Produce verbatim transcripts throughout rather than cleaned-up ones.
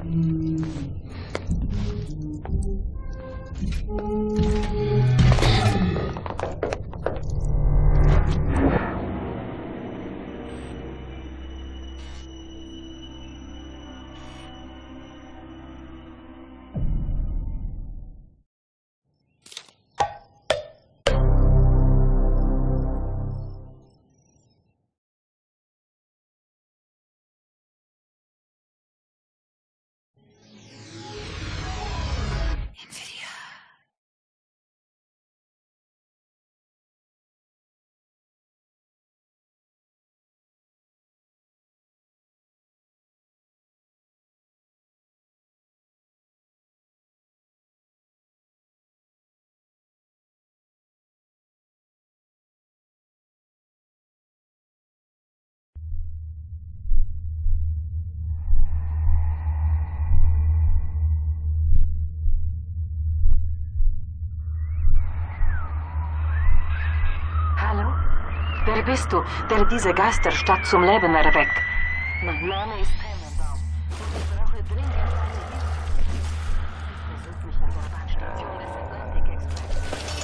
Wer bist du, der diese Geisterstadt zum Leben erweckt? Mein Name ist Tannenbaum. Ich brauche dringend deine Hilfe. Versuch mich an der Bahnstation des Atlantic Express.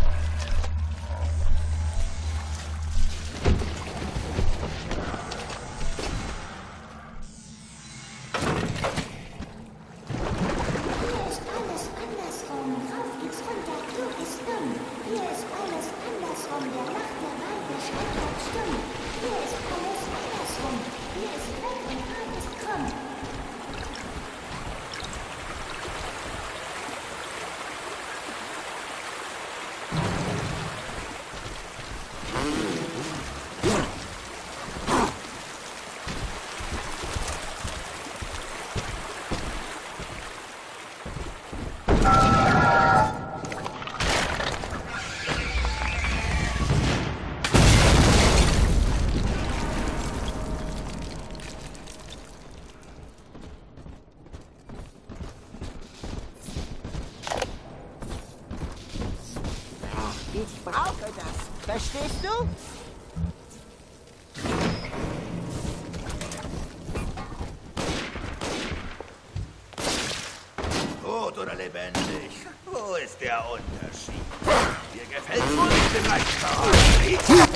Hier ist alles andersrum. Rauf geht's runter, Flug ist dumm. Hier ist alles andersrum. Der Nacht der Weide schreibt stumm. Hier ist alles andersrum. Hier ist weg und alles krumm. Ich brauche das. Verstehst du? Tot oder lebendig? Wo ist der Unterschied? Dir gefällt wohl nicht im Leichtbau.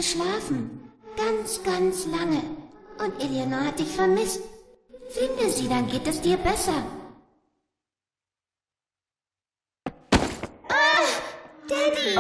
geschlafen. Ganz, ganz lange. Und Eleanor hat dich vermisst. Finde sie, dann geht es dir besser. Ah, Daddy!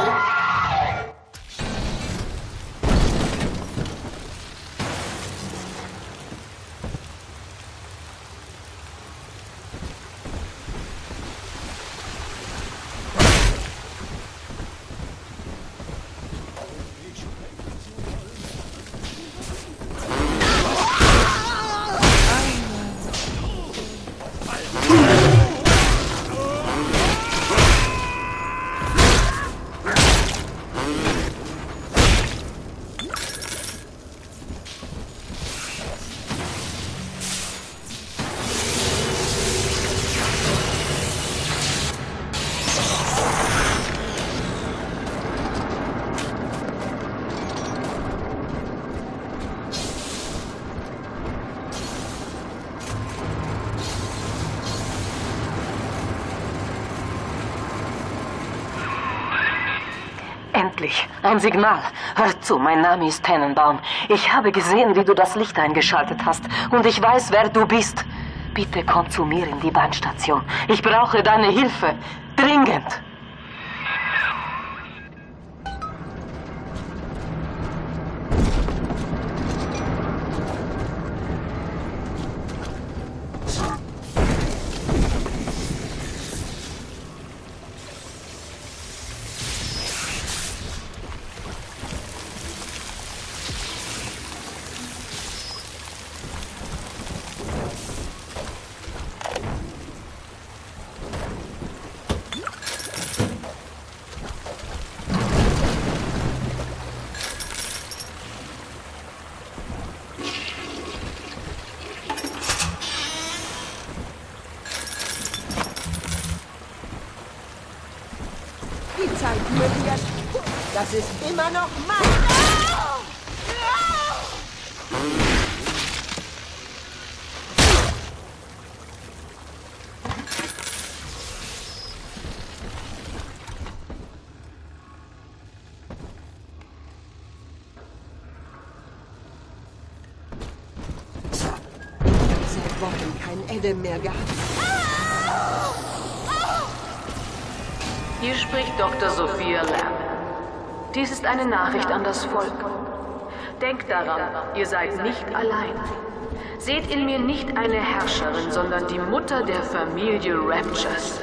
Endlich, ein Signal. Hör zu, mein Name ist Tannenbaum. Ich habe gesehen, wie du das Licht eingeschaltet hast. Und ich weiß, wer du bist. Bitte komm zu mir in die Bahnstation. Ich brauche deine Hilfe. Dringend. Das ist immer noch mein... Seit Wochen kein Adam mehr gehabt. Hier spricht Doktor Sophia Lamb. Dies ist eine Nachricht an das Volk. Denkt daran, ihr seid nicht allein. Seht in mir nicht eine Herrscherin, sondern die Mutter der Familie Raptures.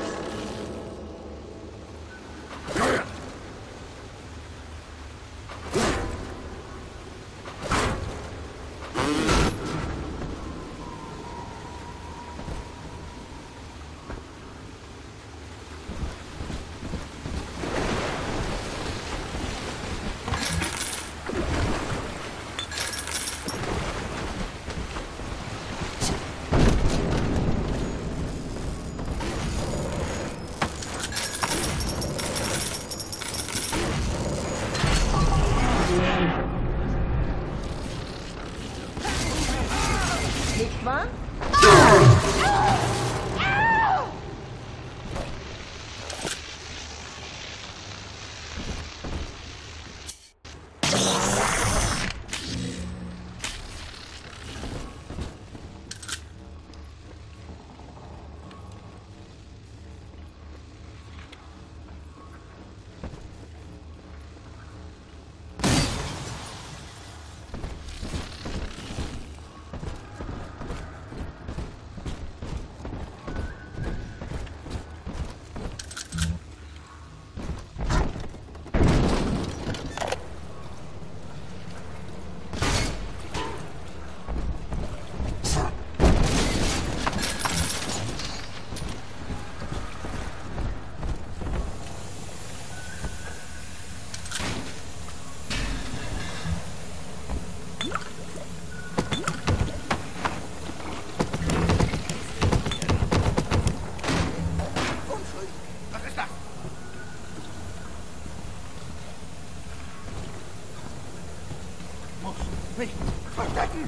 Nicht wahr? Mich verstecken!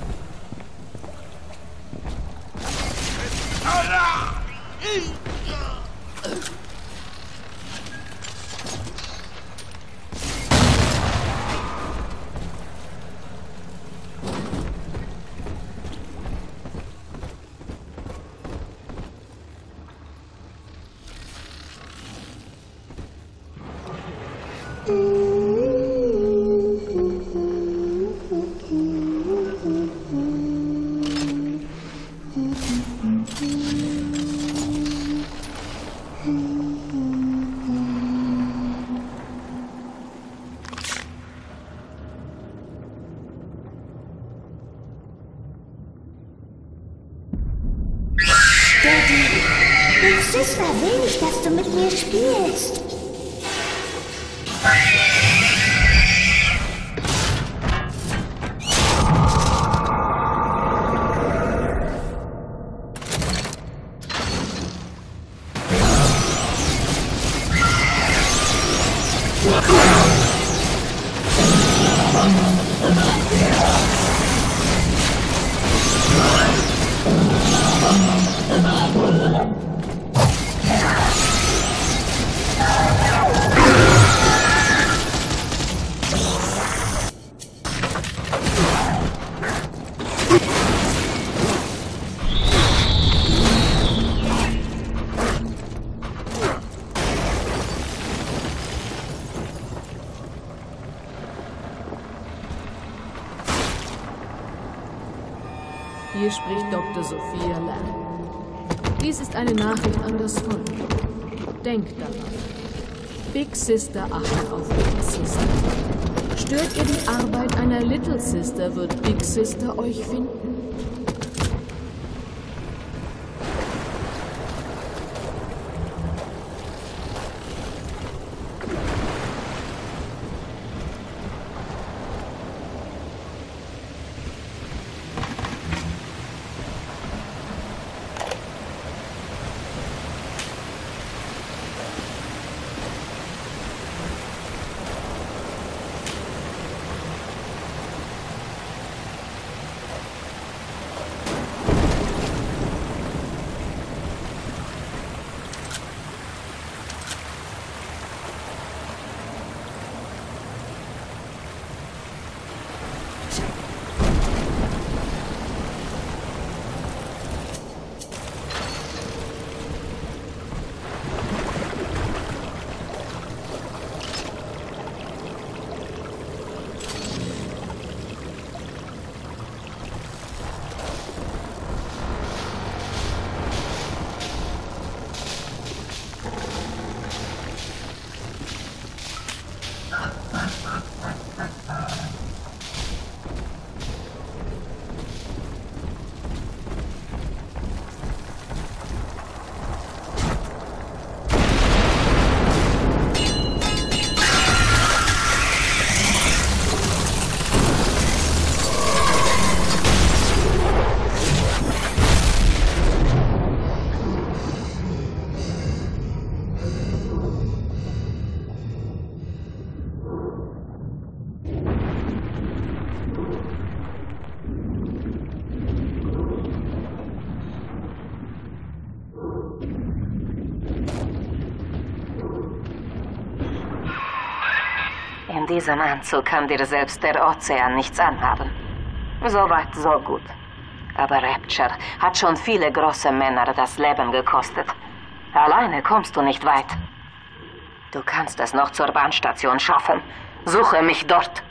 Big Sister will nicht, dass du mit mir spielst. Hier spricht Doktor Sophia Lamb. Dies ist eine Nachricht an das Volk. Denkt daran. Big Sister achtet auf Big Sister. Stört ihr die Arbeit einer Little Sister, wird Big Sister euch finden. In diesem Anzug kann dir selbst der Ozean nichts anhaben. Soweit, so gut. Aber Rapture hat schon viele große Männer das Leben gekostet. Alleine kommst du nicht weit. Du kannst es noch zur Bahnstation schaffen. Suche mich dort.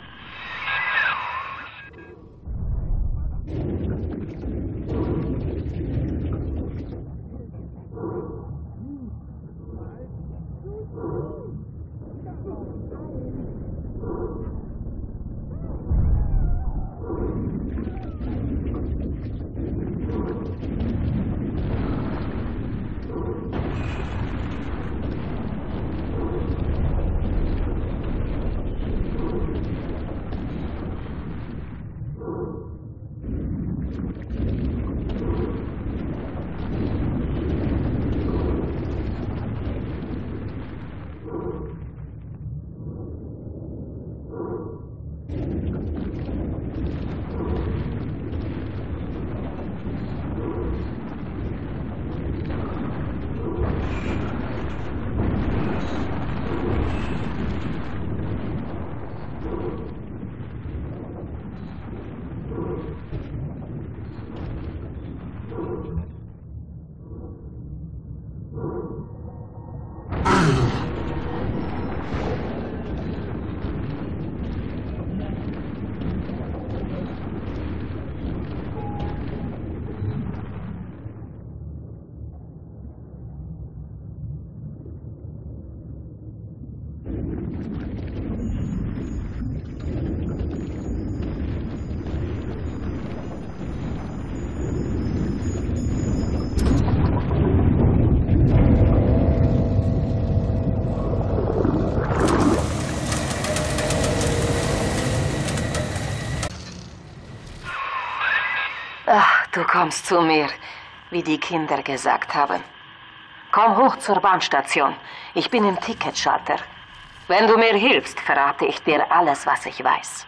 Du kommst zu mir, wie die Kinder gesagt haben. Komm hoch zur Bahnstation. Ich bin im Ticketschalter. Wenn du mir hilfst, verrate ich dir alles, was ich weiß.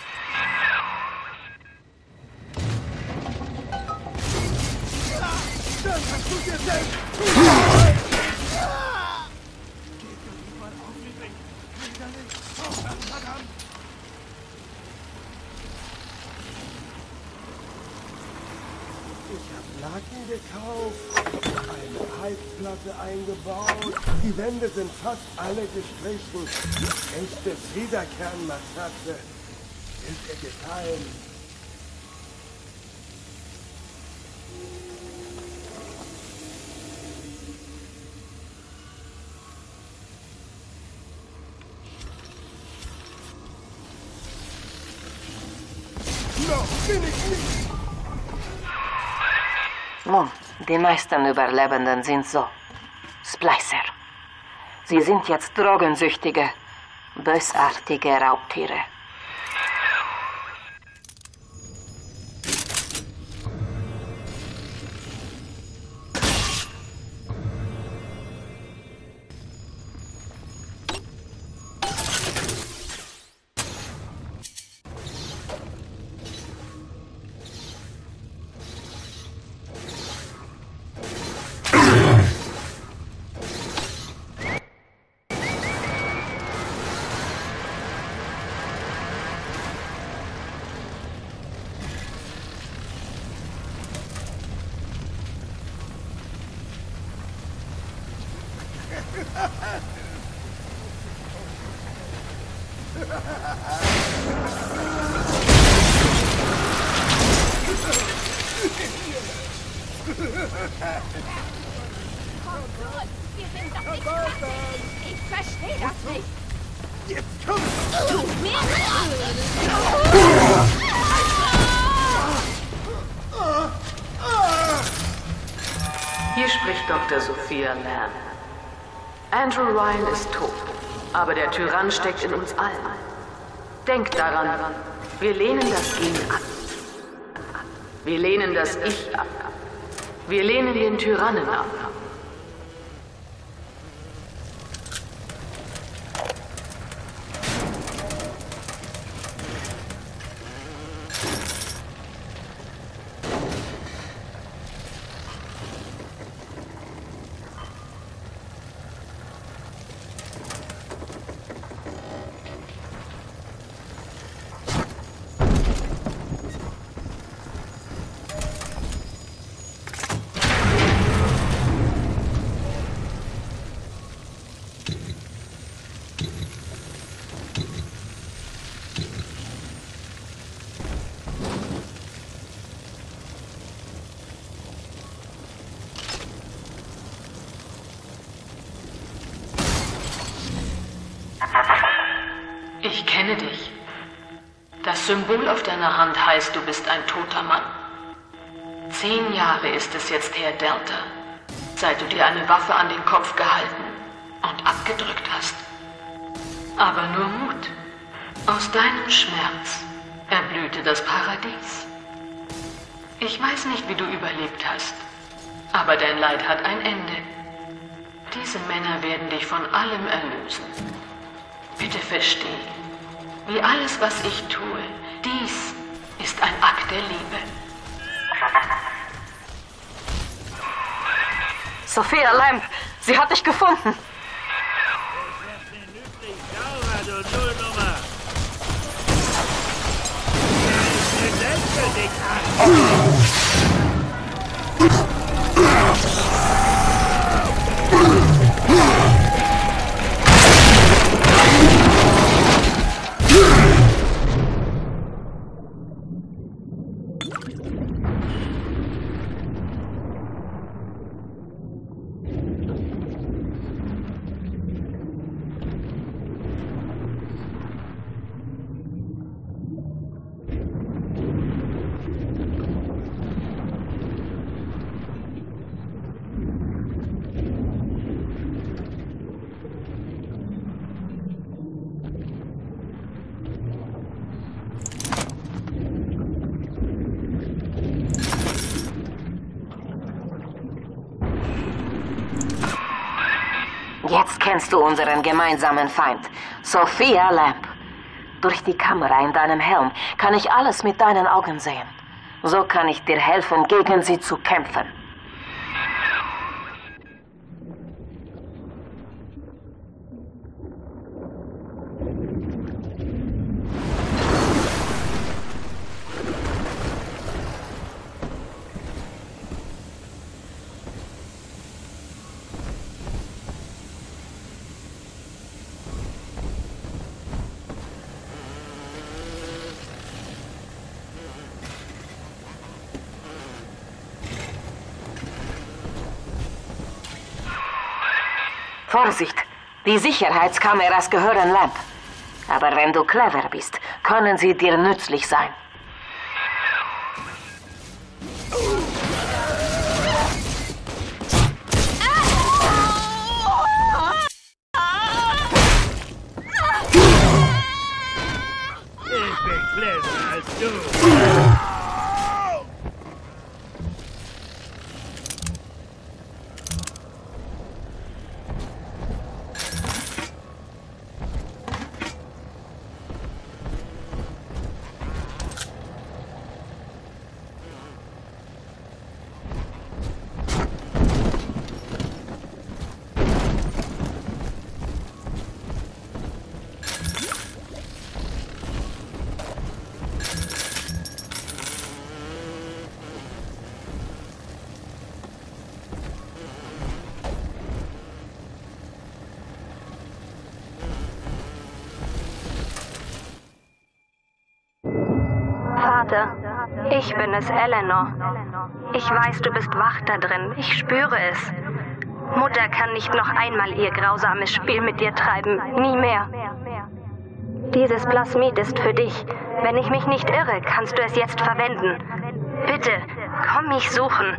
Das hast du dir selbst! Ich habe Laken gekauft, eine Heizplatte eingebaut, die Wände sind fast alle gestrichen. Echte Federkernmatratze. Ist dir gefallen? Noch bin ich nicht! Nun, die meisten Überlebenden sind so. Splicer. Sie sind jetzt drogensüchtige, bösartige Raubtiere. Wir sind doch nicht fertig. Ich verstehe das nicht. Jetzt komm! Hier spricht Doktor Sophia Lamb. Andrew Ryan ist tot, aber der Tyrann steckt in uns allen. Denkt daran, wir lehnen das Gen ab. Wir lehnen das Ich ab. Wir lehnen den Tyrannen ab. Ich kenne dich. Das Symbol auf deiner Hand heißt, du bist ein toter Mann. Zehn Jahre ist es jetzt her, Delta, seit du dir eine Waffe an den Kopf gehalten und abgedrückt hast. Aber nur Mut. Aus deinem Schmerz erblühte das Paradies. Ich weiß nicht, wie du überlebt hast, aber dein Leid hat ein Ende. Diese Männer werden dich von allem erlösen. Bitte versteh, wie alles, was ich tue, dies ist ein Akt der Liebe. Sophia Lamb, sie hat dich gefunden. Du Nullnummer! Setze dich an! Jetzt kennst du unseren gemeinsamen Feind, Sophia Lamb. Durch die Kamera in deinem Helm kann ich alles mit deinen Augen sehen. So kann ich dir helfen, gegen sie zu kämpfen. Vorsicht! Die Sicherheitskameras gehören Lamb. Aber wenn du clever bist, können sie dir nützlich sein. Ich bin cleverer als du. Vater, ich bin es, Eleanor. Ich weiß, du bist wach da drin. Ich spüre es. Mutter kann nicht noch einmal ihr grausames Spiel mit dir treiben. Nie mehr. Dieses Plasmid ist für dich. Wenn ich mich nicht irre, kannst du es jetzt verwenden. Bitte, komm mich suchen.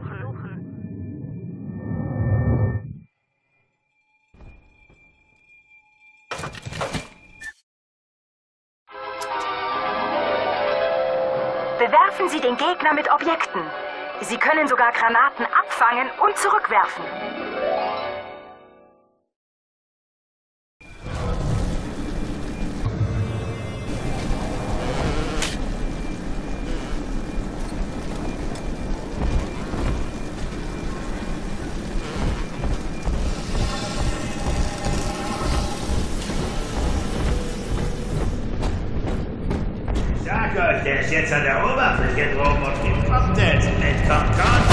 Bewerfen Sie den Gegner mit Objekten. Sie können sogar Granaten abfangen und zurückwerfen. Der ist jetzt an der Oberfläche droben und gibt Updates. Entkommt Content.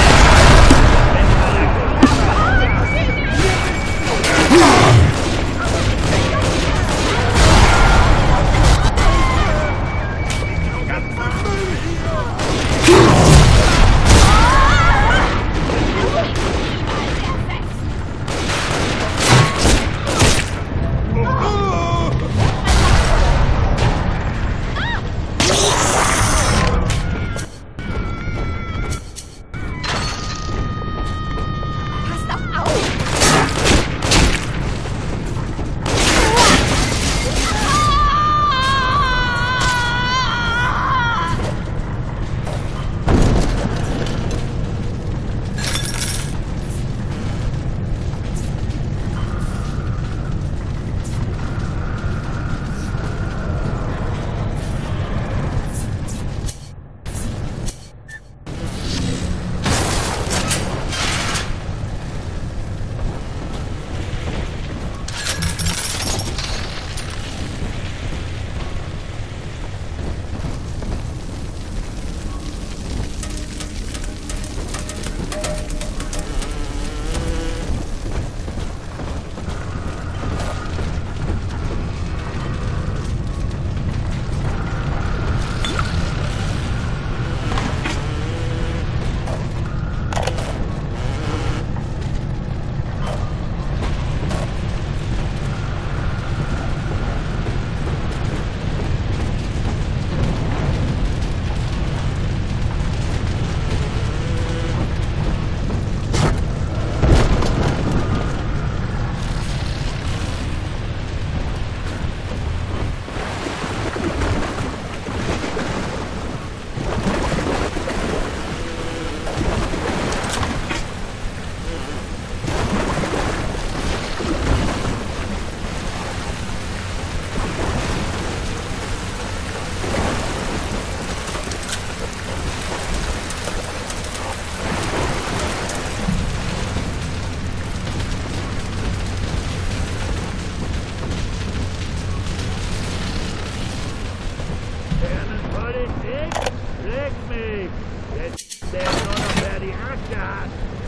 Krieg mich! Jetzt der nur noch, wer die Akte hat!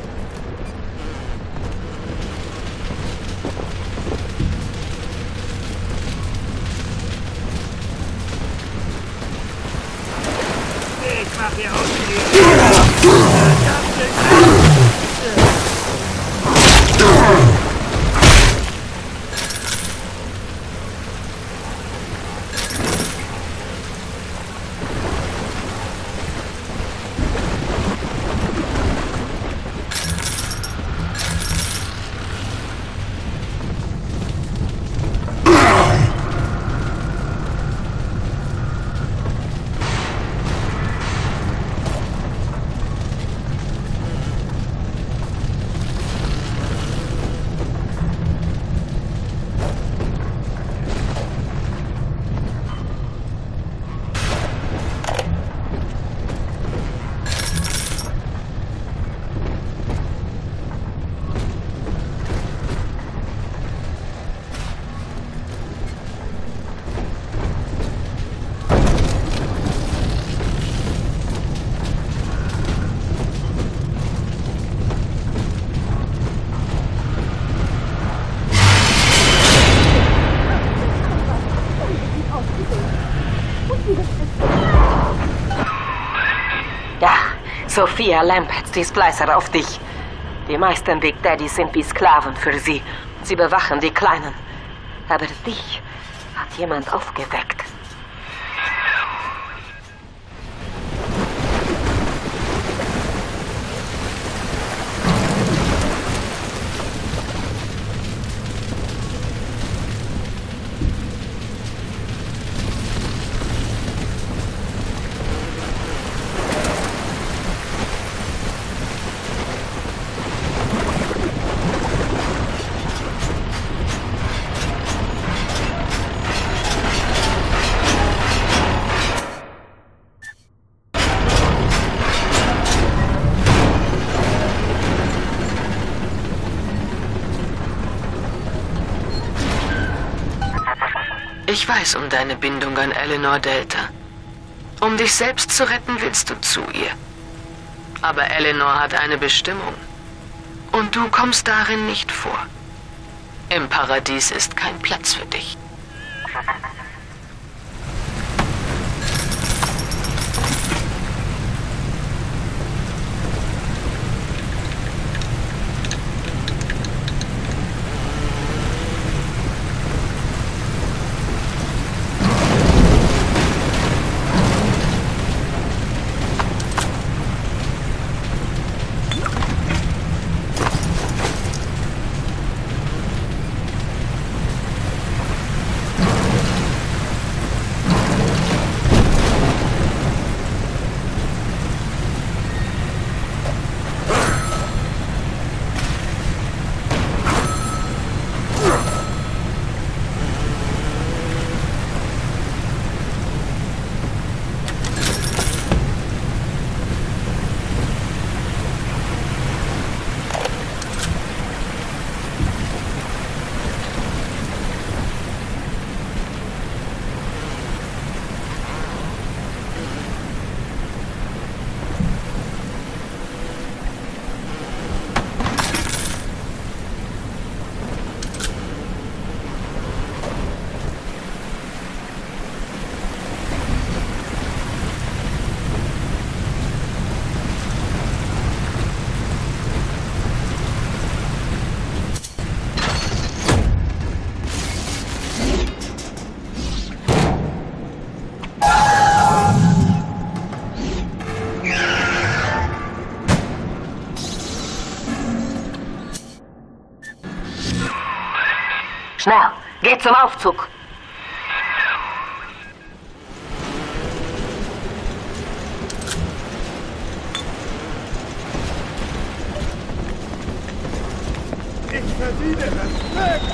Ich mach hier unten die verdammte Sophia Lamberts, die Splicer auf dich. Die meisten Big Daddies sind wie Sklaven für sie. Sie bewachen die Kleinen. Aber dich hat jemand aufgeweckt. Ich weiß um deine Bindung an Eleanor Delta. Um dich selbst zu retten, willst du zu ihr. Aber Eleanor hat eine Bestimmung. Und du kommst darin nicht vor. Im Paradies ist kein Platz für dich. Schnell, geht zum Aufzug. Ich verdiene Respekt!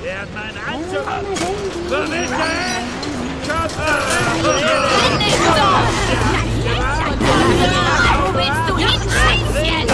Er hat meinen Anzug an. Wo bist du hin? Kopf Wo willst du hin, Scheißchen?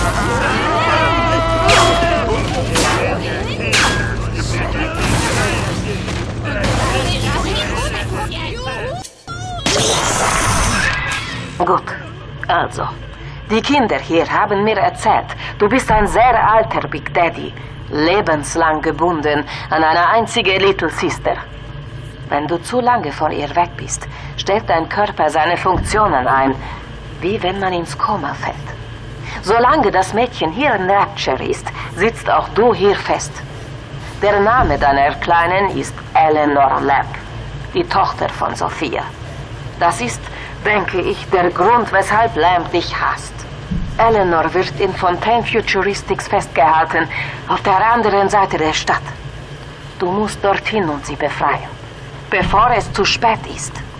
Gut, also. Die Kinder hier haben mir erzählt, du bist ein sehr alter Big Daddy, lebenslang gebunden an eine einzige Little Sister. Wenn du zu lange von ihr weg bist, stellt dein Körper seine Funktionen ein, wie wenn man ins Koma fällt. Solange das Mädchen hier in Rapture ist, sitzt auch du hier fest. Der Name deiner Kleinen ist Eleanor Lamb, die Tochter von Sophia. Das ist, denke ich, der Grund, weshalb Lamb dich hasst. Eleanor wird in Fontaine Futuristics festgehalten, auf der anderen Seite der Stadt. Du musst dorthin und sie befreien, bevor es zu spät ist.